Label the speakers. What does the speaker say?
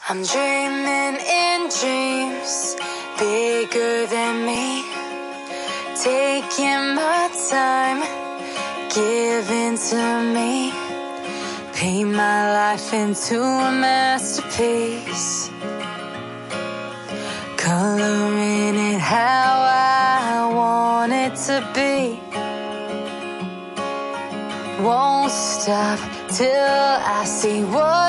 Speaker 1: I'm dreaming in dreams bigger than me, taking my time, giving to me, paint my life into a masterpiece, coloring it how I want it to be. Won't stop till I see what